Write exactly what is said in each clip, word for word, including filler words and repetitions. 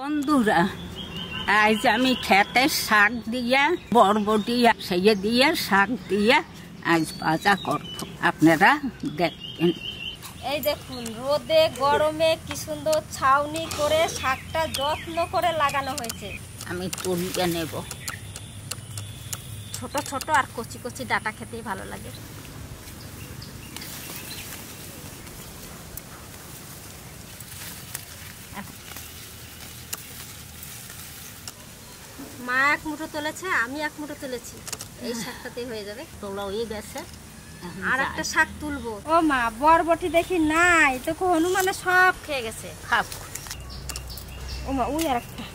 বন্ধুরা, আজ আমি খেতে শাক দিয়ে বরবটি সেই দিয়ে শাক দিয়ে আজ ভাজা করব, আপনারা দেখবেন। এই দেখুন, রোদে গরমে কি সুন্দর ছাউনি করে শাকটা যত্ন করে লাগানো হয়েছে। আমি তুলবে নেব। ছোট ছোট আর কচি কচি ডাটা খেতেই ভালো লাগে। মা এক মুঠো তুলেছে, আমি এক মুঠো তুলেছি, এই শাকটাতেই হয়ে যাবে। তোলা হয়ে গেছে, আর একটা শাক তুলবো। ও মা, বরবটি দেখি নাই তো, হনুমানে সব খেয়ে গেছে। খাব। ও মা, ওই আর একটা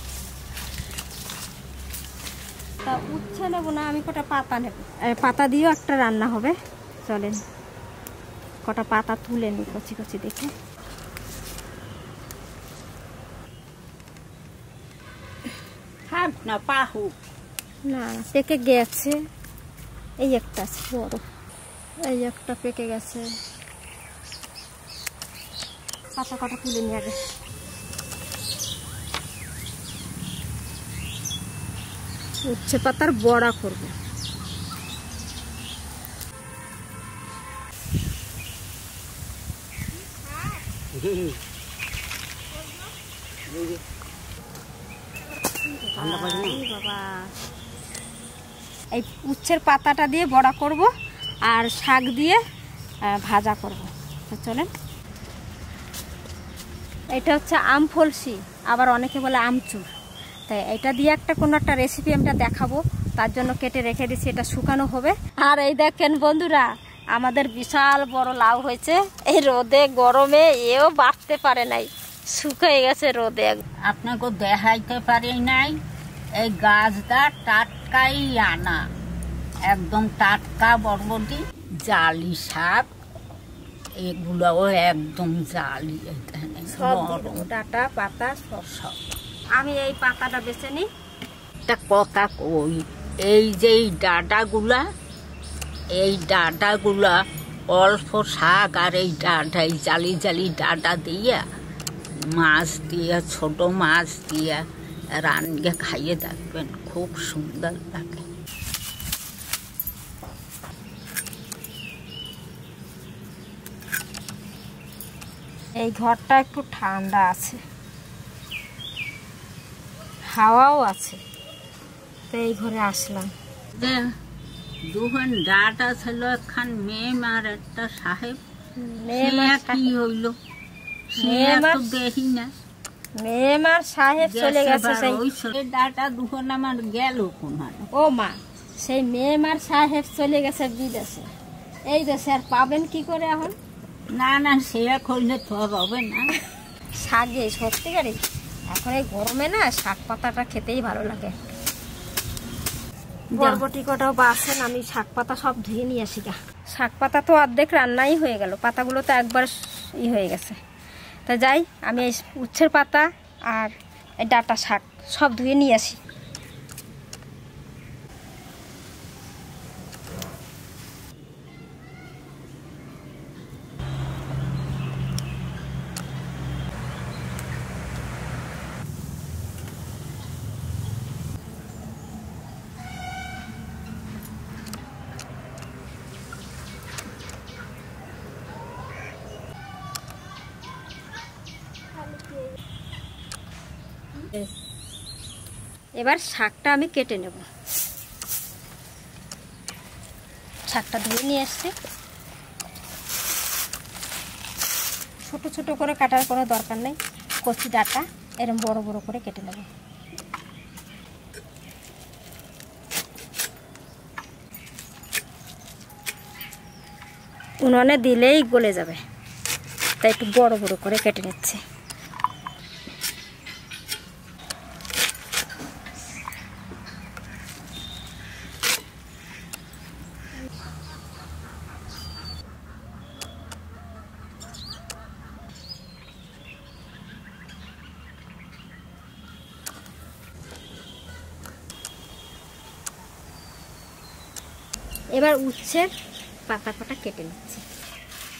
তা উচ্ছে নেবো না, আমি কটা পাতা নেব। পাতা দিয়েও একটা রান্না হবে, চলেন কটা পাতা তুলে নি কচি কচি দেখে। খাব না পাহু না, পেকে গেছে। এই একটা আছে বড়, এই একটা পেকে গেছে। পাতা কটা তুলে নিয়ে আগে। উচ্ছে পাতার বড়া করবো। বাবা, এই উচ্ছের পাতাটা দিয়ে বড়া করব আর শাক দিয়ে ভাজা করব। চলেন। এটা হচ্ছে আম ফলসি, আবার অনেকে বলে আমচুর। তাই এটা দিয়ে একটা কোনো একটা রেসিপি আমরা দেখাবো, তার জন্য কেটে রেখে দিচ্ছি। এটা শুকানো হবে। আর এই দেখেন বন্ধুরা, আমাদের বিশাল বড় লাউ হয়েছে। এই রোদে গরমে এও বাঁচতে পারে নাই, শুকিয়ে গেছে রোদে। আপনাকে দেখাইতে পারি নাই, এই গাছটা টাটকাই আনা, একদম টাটকা বরবটি। জালি শাক এগুলোও একদম জালি, সব ডাটা পাতা সব সব। আমি এই পাতাটা বেছে নিই। একটা কথা কই, এই যে ডাঁটাগুলা, এই ডাঁটাগুলা অল্প শাক আর এই ডাঁটা, এই জালি জালি ডাঁটা দিয়ে মাছ দিয়ে, ছোট মাছ দিয়ে রান্না খাইয়ে দেখবেন, খুব সুন্দর লাগে। এই ঘরটা একটু ঠান্ডা আছে, হাওয়াও আছে, তো এই ঘরে আসলাম। দুখান ডাটা ছিল, একখান মেম আর একটা সাহেব। কি হইল দেখি না, মেম আর সাহেব চলে গেছে। সেই ডাটা দুখান আমার গেল কোনখানে। ও মা, সেই মেম আর সাহেব চলে গেছে বিদেশে। এই দেশে আর পাবেন কি করে এখন? না না, সে করলে তো হবে না। শাকে সত্যিকারে এখন এই গরমে না শাক পাতাটা খেতেই ভালো লাগে। বরবটি কটাও বাসেন, আমি শাক পাতা সব ধুয়ে নিয়ে আসি গা। শাক পাতা তো অর্ধেক রান্নাই হয়ে গেল, পাতাগুলো তো একবার ই হয়ে গেছে। তা যাই, আমি এই উচ্ছের পাতা আর এই ডাটা শাক সব ধুয়ে নিয়ে আসি। এবার শাকটা আমি কেটে নেব। শাকটা ধুয়ে নিয়ে এসছি। ছোট ছোট করে কাটার কোনো দরকার নেই, কচি ডাটা এরকম বড় বড় করে কেটে নেব। উনুনে দিলেই গলে যাবে, তাই একটু বড় বড় করে কেটে নিচ্ছে। এবার উচ্ছের পাতা কটা কেটে নিচ্ছি।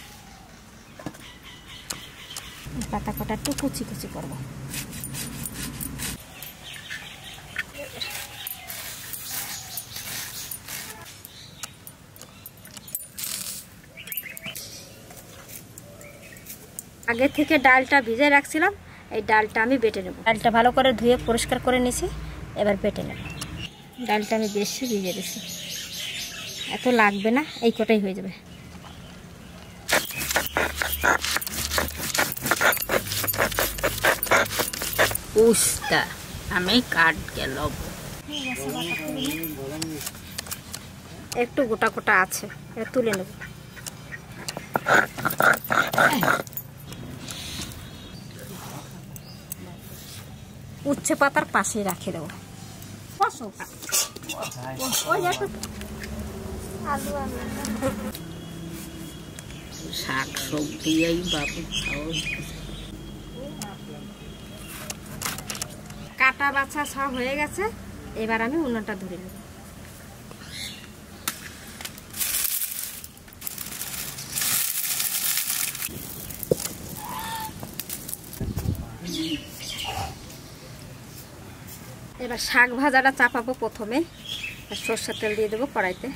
পাতা কটা একটু কুচি কুচি করবো। আগে থেকে ডালটা ভিজে রাখছিলাম, এই ডালটা আমি বেটে নেব। ডালটা ভালো করে ধুয়ে পরিষ্কার করে নিয়েছি, এবার বেটে নেব। ডালটা আমি বেশি ভিজে দিয়েছি, এত লাগবে না, এই কটাই হয়ে যাবে। উস্তা আমি কাট গেল, একটু গোটা গোটা আছে, এটা তুলে নেব। উচ্ছে পাতার পাশে রাখে দেবো। শাক সবজি এই বাবু খাও। কাটা বাছা সব হয়ে গেছে, এবার আমি উনুনটা ধরে নেব। এবার শাক ভাজাটা চাপাবো প্রথমে, আর সরষের তেল দিয়ে দেবো কড়াইতে।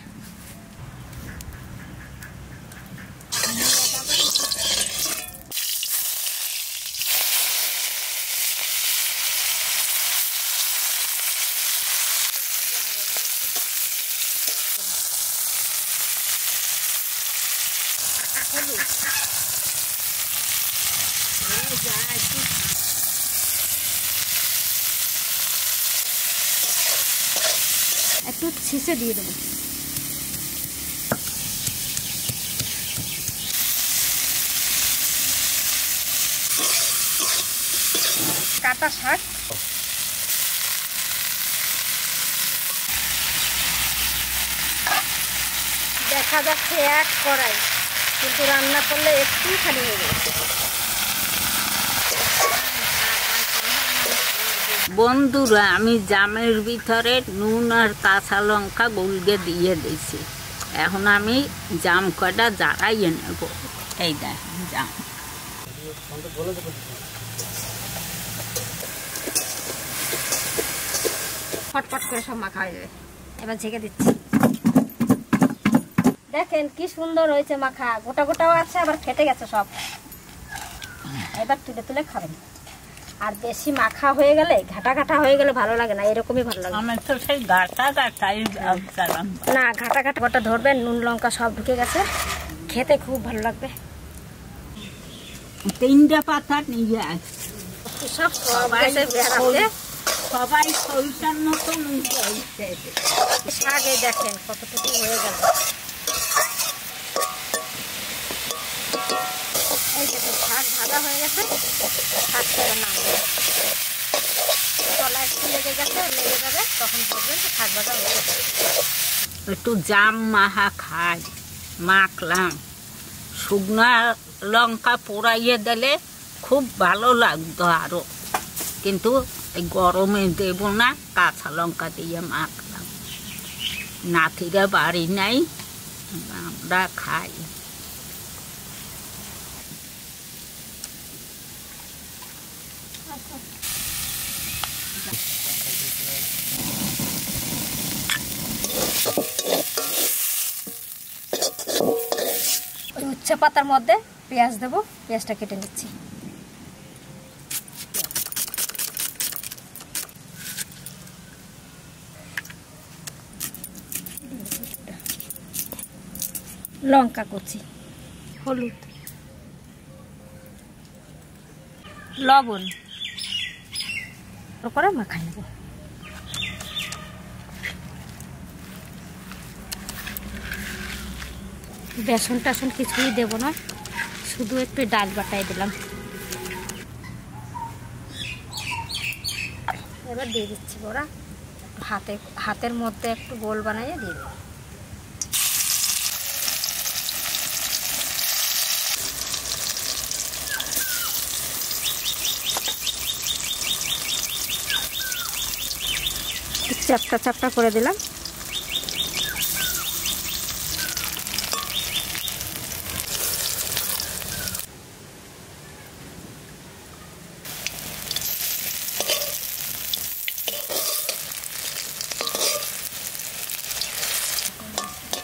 একটু ছিঁচে দিয়ে দেবো। কাটা শাক, দেখা যাচ্ছে এক কড়াই, কিন্তু রান্না করলে একটু খালি হয়ে যাবে। বন্ধুরা, আমি জামের ভিতরে নুন আর কাঁচা লঙ্কা গুলগে দিয়ে দিয়েছি। এখন আমি জাম কটা জ্বালাইয়ে নেব। এই দেখ জাম, ফটফট করে সব মাখা হয়ে যাবে। এবার ঝেঁকে দিচ্ছি। দেখেন কি সুন্দর হয়েছে মাখা, গোটা গোটাও আছে, আবার ফেটে গেছে সব। এবার তুলে তুলে খাবেন। আর বেশি মাখা হয়ে গেলে, ঘাটা ঘাটা হয়ে গেলে ভালো লাগে না, এরকমই ভালো লাগে। আমার তো সেই গাটা গাটাই না, ঘাটা ঘাটা গোটা ধরবেন, নুন লঙ্কা সব ঢুকে গেছে, খেতে খুব ভালো লাগবে। তিনটা পাতা নিয়ে আসছে, সব সবাই সবাই সইটার মতো শাকে দেখেন কতটুকু হয়ে গেল। এই দেখুন শাক ভাজা হয়ে গেছে, শাক থেকে নামবে, তলা একটু লেগে গেছে, লেগে যাবে, তখন বলবেন যে শাক ভাজা হয়ে গেছে। একটু জাম মাখা খাই, মাখলাম, শুকনো লঙ্কা পোড়াইয়ে দিলে খুব ভালো লাগতো আরো, কিন্তু এই গরমে দেব না, কাঁচা লঙ্কা দিয়ে মাখলাম। নাতিরা বাড়ি নাই, আমরা খাই। উচ্ছে পাতার মধ্যে পেঁয়াজ দেবো, পেঁয়াজটা কেটে নিচ্ছি। লঙ্কা কুচি, হলুদ, লবণ করে মাখাই নেব। বেসন টাসন কিছুই দেবো না, শুধু একটু ডাল বাটাই দিলাম। এবার দিয়ে দিচ্ছি বড়া, হাতে হাতের মধ্যে একটু গোল বানাইয়ে দিয়ে দেবো। চাপটা চাপটা করে দিলাম।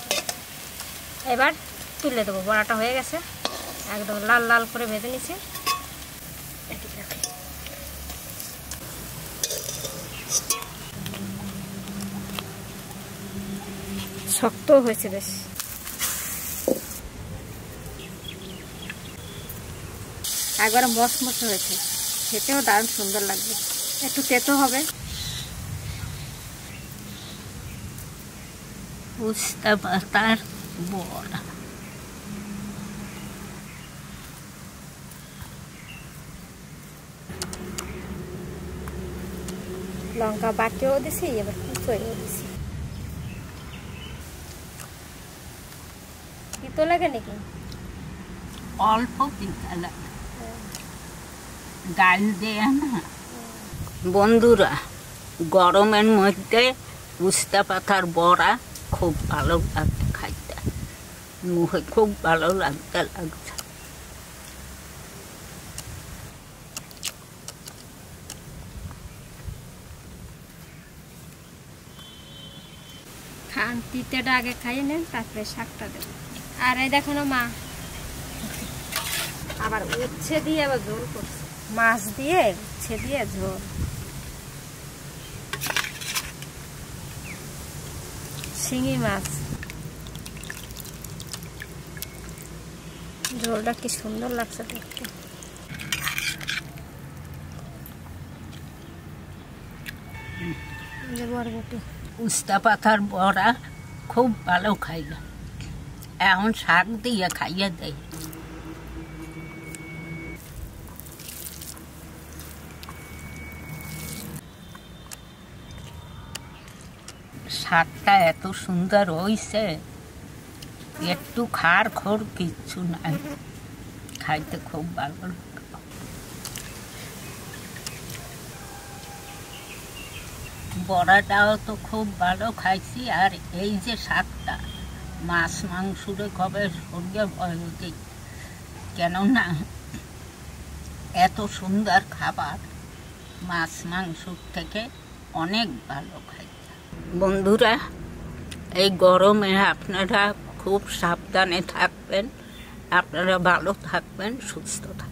এবার তুলে দেবো, বড়াটা হয়ে গেছে, একদম লাল লাল করে ভেজে নিচ্ছি। শক্ত হয়েছে বেশ। একবারে মসমস হয়েছে, খেতেও দারুণ সুন্দর লাগবে। একটু তেতো হবে। উস্তা পাতার বড়া, লঙ্কা বাটিও দিছি, এবার কুচোও দিছি। তিতো লাগে নাকি? অল্প তিতা লাগে, ডাল দেয়া না। বন্ধুরা, গরমের মধ্যে উস্তা পাতার বড়া খুব ভালো লাগছে খাইতে, মুখে খুব ভালো লাগতে লাগছে। খান, তিতেটা আগে খাইয়ে নেন, তারপরে শাকটা দেবেন। আর এই দেখো না মা আবার উচ্ছে দিয়ে আবার ঝোল করছে, মাছ দিয়ে উচ্ছে দিয়ে ঝোল। শিঙি মাছ, ঝোলটা কি সুন্দর লাগছে দেখতে। বরবটি, উস্তা পাতার বড়া খুব ভালো খাইলাম, এখন শাক দিয়ে খাইয়ে দেয়। শাকটা এত সুন্দর হইছে, একটু খার খোর কিচ্ছু নাই, খাইতে খুব ভালো লাগে। বড়াটাও তো খুব ভালো খাইছি। আর এই যে শাকটা, মাছ মাংসরে কবে সরিয়ে ভয় দিই, কেননা এত সুন্দর খাবার মাছ মাংসর থেকে অনেক ভালো খাইতে। বন্ধুরা, এই গরমে আপনারা খুব সাবধানে থাকবেন, আপনারা ভালো থাকবেন, সুস্থ থাকবেন।